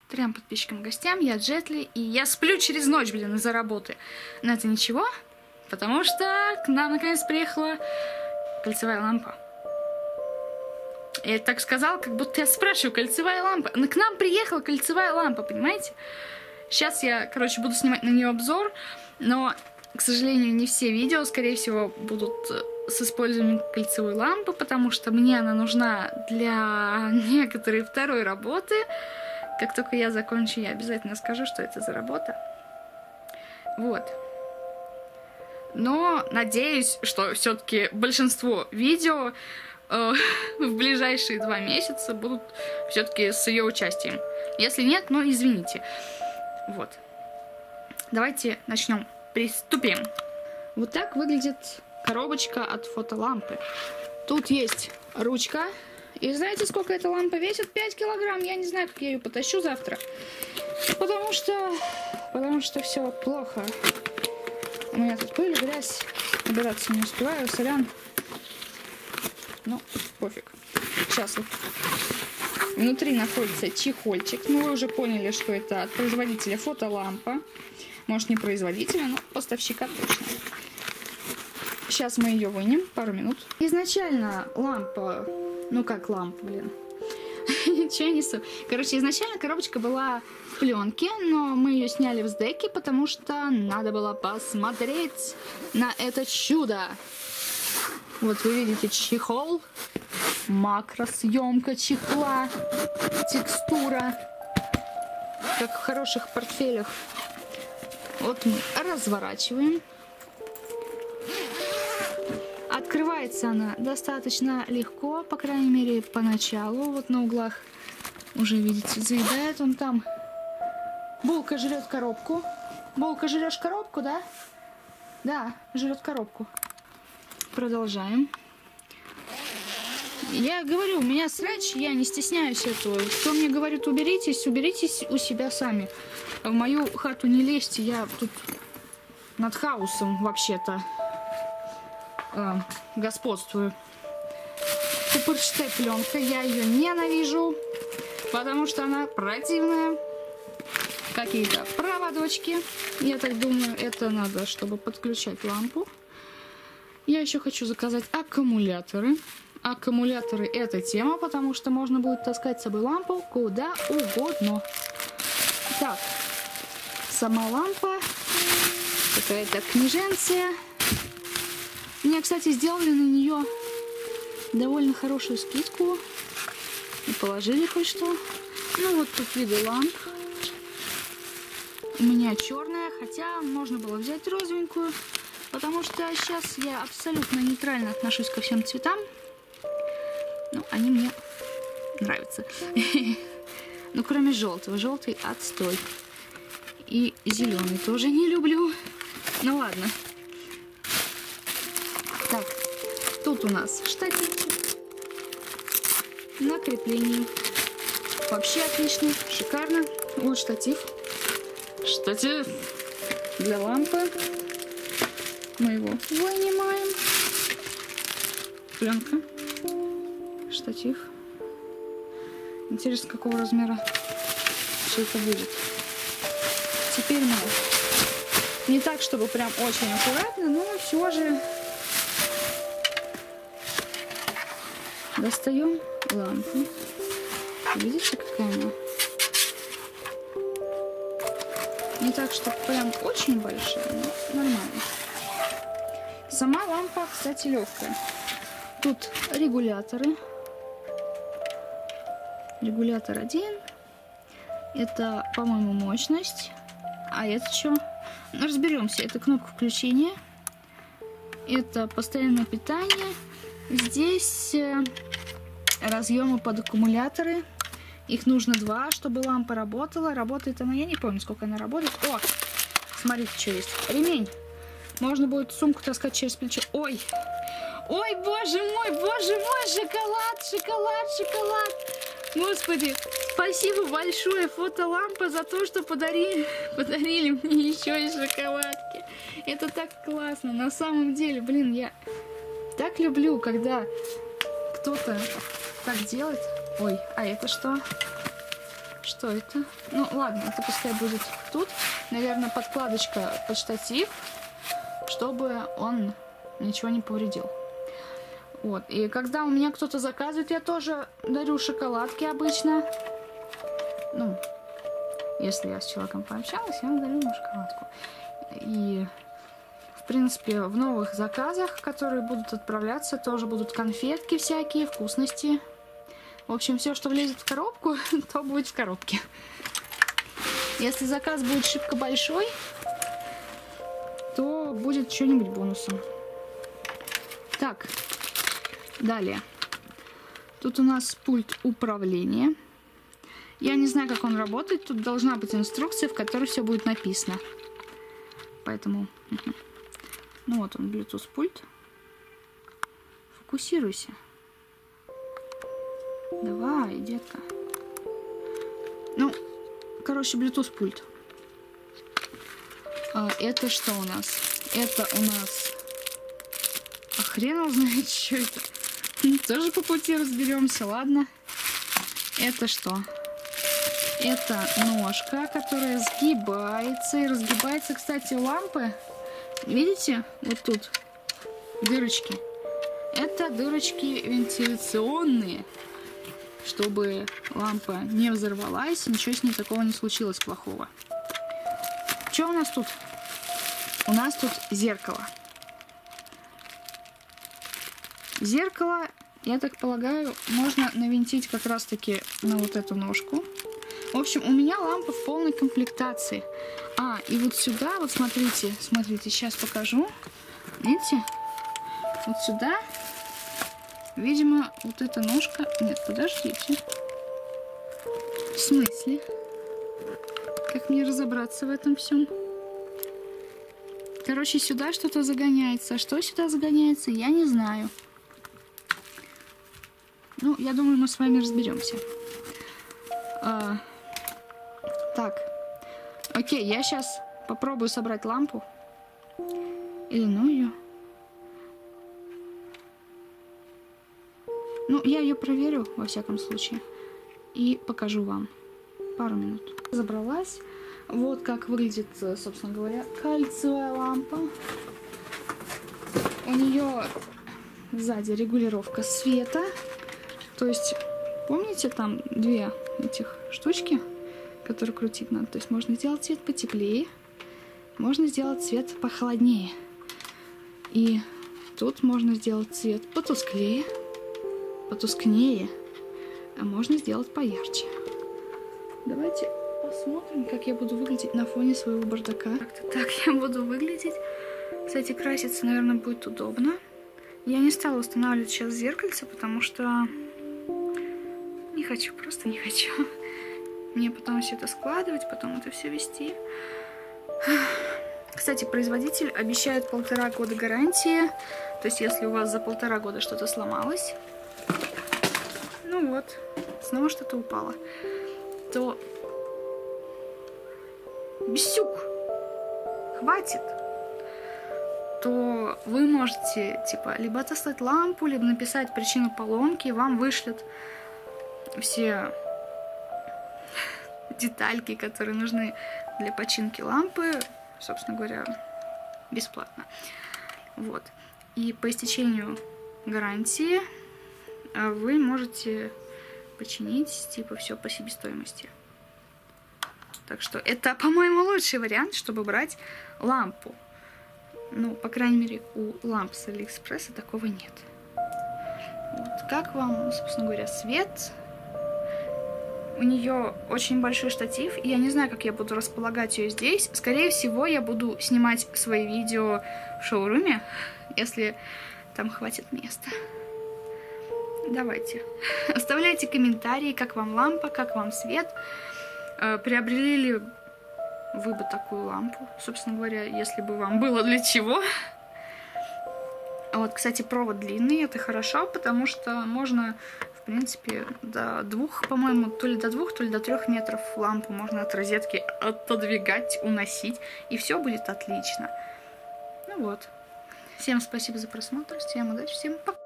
3 подписчикам и гостям. Я Джетли, и я сплю через ночь, блин, из-за работы. Но это ничего, потому что к нам наконец приехала кольцевая лампа. Я это так сказала, как будто я спрашиваю, кольцевая лампа. К нам приехала кольцевая лампа, понимаете? Сейчас я, короче, буду снимать на нее обзор, но, к сожалению, не все видео, скорее всего, будут с использованием кольцевой лампы, потому что мне она нужна для некоторой второй работы. Как только я закончу, я обязательно скажу, что это за работа. Вот. Но надеюсь, что все-таки большинство видео в ближайшие 2 месяца будут все-таки с ее участием. Если нет, ну извините. Вот. Давайте начнем. Приступим. Вот так выглядит коробочка от фотолампы. Тут есть ручка. И знаете, сколько эта лампа весит? 5 килограмм. Я не знаю, как я ее потащу завтра. Потому что все плохо. У меня тут пыль, грязь. Убираться не успеваю. Сорян. Ну, пофиг. Сейчас вот. Внутри находится чехольчик. Ну, вы уже поняли, что это от производителя фотолампа. Может, не производителя, но поставщика точно. Сейчас мы ее вынем. Пару минут. Изначально лампа... Ну, как лампа, блин. Ничего я несу. Короче, изначально коробочка была в пленке, но мы ее сняли в сдеке, потому что надо было посмотреть на это чудо. Вот вы видите чехол, макросъемка чехла, текстура, как в хороших портфелях. Вот мы разворачиваем. Открывается она достаточно легко, по крайней мере поначалу. Вот на углах уже видите, заедает он там. Булка жрет коробку. Булка, жрешь коробку, да? Да, жрет коробку. Продолжаем. Я говорю, у меня срач, я не стесняюсь этого. Кто мне говорит, уберитесь, уберитесь у себя сами. В мою хату не лезьте, я тут над хаосом вообще-то господствую. Пупырчатая пленка, я ее ненавижу, потому что она противная. Какие-то проводочки, я так думаю, это надо, чтобы подключать лампу. Я еще хочу заказать аккумуляторы. Аккумуляторы — это тема, потому что можно будет таскать с собой лампу куда угодно. Так, сама лампа, какая-то книженция. Мне, кстати, сделали на нее довольно хорошую скидку и положили кое-что. Ну вот тут виды ламп. У меня черная, хотя можно было взять розовенькую, потому что сейчас я абсолютно нейтрально отношусь ко всем цветам. Ну, они мне нравятся. Ну, кроме желтого. Желтый отстой. И зеленый тоже не люблю. Ну, ладно. Так, тут у нас штатив на креплении. Вообще отлично, шикарно. Вот штатив. Штатив для лампы. Мы его вынимаем. Пленка. Штатив. Интересно, какого размера все это будет. Теперь мы не так, чтобы прям очень аккуратно, но все же достаем лампу. Видите, какая она? Не так, чтобы прям очень большая, но нормально. Сама лампа, кстати, легкая. Тут регуляторы. Регулятор 1. Это, по-моему, мощность. А это что? Ну, разберемся. Это кнопка включения. Это постоянное питание. Здесь разъемы под аккумуляторы. Их нужно 2, чтобы лампа работала. Работает она, я не помню, сколько она работает. О, смотрите, что есть. Ремень. Можно будет сумку таскать через плечо. Ой! Ой, боже мой, шоколад, шоколад, шоколад. Господи, спасибо большое, фотолампа, за то, что подарили мне еще и шоколадки. Это так классно, на самом деле, блин, я так люблю, когда кто-то так делает. Ой, а это что? Что это? Ну, ладно, это пускай будет тут. Наверное, подкладочка под штатив, чтобы он ничего не повредил. Вот. И когда у меня кто-то заказывает, я тоже дарю шоколадки обычно. Ну, если я с человеком пообщалась, я дарю ему шоколадку. И, в принципе, в новых заказах, которые будут отправляться, тоже будут конфетки всякие, вкусности. В общем, все, что влезет в коробку, то будет в коробке. Если заказ будет шибко большой, то будет что-нибудь бонусом. Так, далее. Тут у нас пульт управления. Я не знаю, как он работает. Тут должна быть инструкция, в которой все будет написано. Поэтому... Ну вот он, Bluetooth пульт. Фокусируйся. Давай, детка. Ну, короче, Bluetooth пульт. Это что у нас? Это у нас... А хрен его знает, что это. Тоже по пути разберемся, ладно. Это что? Это ножка, которая сгибается. И разгибается, кстати, у лампы. Видите? Вот тут дырочки. Это дырочки вентиляционные. Чтобы лампа не взорвалась, ничего с ней такого не случилось плохого. Что у нас тут? У нас тут зеркало. Зеркало, я так полагаю, можно навинтить как раз-таки на вот эту ножку. В общем, у меня лампа в полной комплектации. И вот сюда, вот смотрите, сейчас покажу. Видите? Вот сюда, видимо, вот эта ножка... Нет, подождите. В смысле? Как мне разобраться в этом всем? Короче, сюда что-то загоняется. А что сюда загоняется, я не знаю. Ну, я думаю, мы с вами разберемся. Так. Окей, я сейчас попробую собрать лампу. Или ну ее. Ну, я ее проверю, во всяком случае. И покажу вам. Пару минут. Забралась. Вот как выглядит, собственно говоря, кальциевая лампа. У нее сзади регулировка света. То есть, помните, там две этих штучки, которые крутить надо? То есть можно сделать цвет потеплее, можно сделать цвет похолоднее. И тут можно сделать цвет потускнее, а можно сделать поярче. Давайте посмотрим, как я буду выглядеть на фоне своего бардака. Так я буду выглядеть. Кстати, краситься, наверное, будет удобно. Я не стала устанавливать сейчас зеркальце, потому что не хочу, просто не хочу. Мне потом все это складывать, потом это все вести. Кстати, производитель обещает 1,5 года гарантии. То есть, если у вас за 1,5 года что-то сломалось, ну вот, снова что-то упало, то бесюк, хватит, то вы можете, типа, либо отослать лампу, либо написать причину поломки, и вам вышлют все детальки, которые нужны для починки лампы, собственно говоря, бесплатно. Вот. И по истечению гарантии вы можете починить, типа, все по себестоимости. Так что это, по-моему, лучший вариант, чтобы брать лампу. Ну, по крайней мере, у ламп с Алиэкспресса такого нет. Вот. Как вам, собственно говоря, свет? У нее очень большой штатив, и я не знаю, как я буду располагать ее здесь. Скорее всего, я буду снимать свои видео в шоуруме, если там хватит места. Давайте. Оставляйте комментарии, как вам лампа, как вам свет. Приобрели ли вы бы такую лампу, собственно говоря, если бы вам было для чего. Вот, кстати, провод длинный, это хорошо, потому что можно, в принципе, до 2, по-моему, то ли до 2, то ли до 3 метров лампу можно от розетки отодвигать, уносить, и все будет отлично. Ну вот. Всем спасибо за просмотр, всем удачи, всем пока.